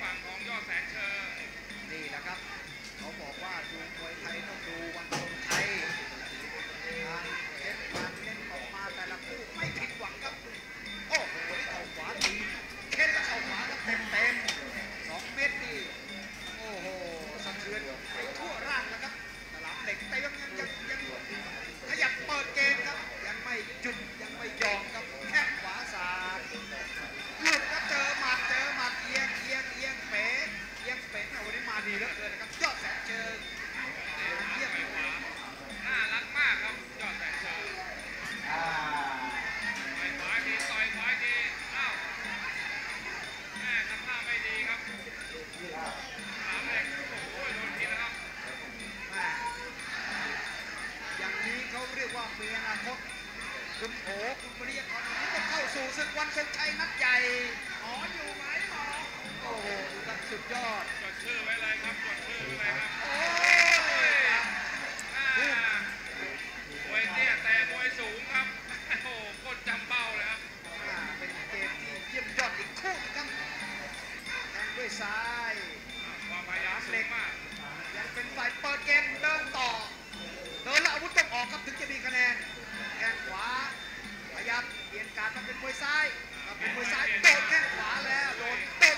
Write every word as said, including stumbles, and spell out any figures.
ฝั่งของยอดแสนเชิงนี่แหละครับเขาบอกว่าดูมวยไทยต้องดูวันทรงชัยการเล่นการเล่นออกมาแต่ละคู่ไม่ผิดหวังครับโอ้โหเอาขวาตีเข็นแล้วเอาขวาแล้วเต็มเต็มสองเม็ดนี่โอ้โหสะเทือนไปทั่วร่างแล้วครับตลาดเหล็กแต่ยังยังยังยังขยับเปิดเกมครับยังไม่หยุดยังไม่ยอมครับแข้งขวาสาดหลุดแล้วเจอหมัดเจอหมัดเอียงเอียงเอียงเป๋เอียงเป๋วันนี้มาดีเหลือเกินนะครับยอดแสนเชิงเยี่ยมเลยน่ารักมากครับยอดแสนเชิงต่อยขวาทีต่อยขวาทีอ้าวแม่ทำท่าไม่ดีครับสามเหล็กโอ้โหโดนทีแล้วครับอย่างนี้เขาเรียกว่ามีอนาคตคุณโอคุณปริยกรนี้ก็เข้าสู่ศึกวันทรงชัยนัดใหญ่หมออยู่ไหมหมอโอ้โหสุดยอดจดชื่อไว้เลยครับจดชื่อไว้เลยครับโอ้ยมวยเตี้ยแต่มวยสูงครับโอ้โหคนจำเป้าเลยครับเป็นเกมที่เยี่ยมยอดอีกคู่ครับแทงด้วยซ้ายความพยายามเล็กมากยังเป็นฝ่ายเปิดเกมเดินต่อเดินแล้วอาวุธต้องออกครับถึงจะมีคะแนนแข้งขวาพยายามเปลี่ยนการมาเป็นมวยซ้ายมาเป็นมวยซ้ายโดนแข้งขวาแล้วโดนโดน